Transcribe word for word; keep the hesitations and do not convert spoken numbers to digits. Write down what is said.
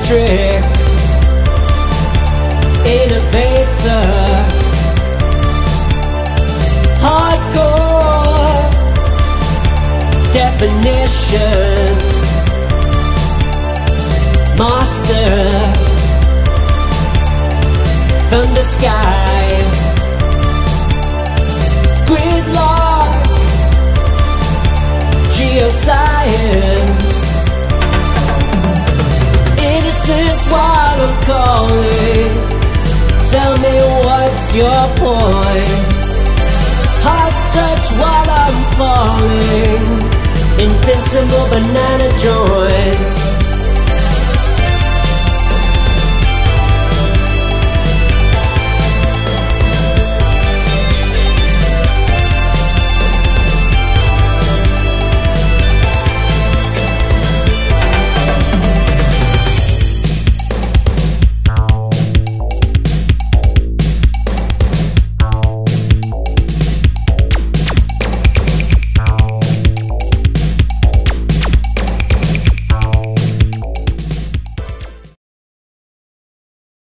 electric innovator, hardcore definition, master from the sky, gridlock, geoscience, innocence what I'm calling. Tell me what's your point? Hard touch while I'm falling, invincible banana joints.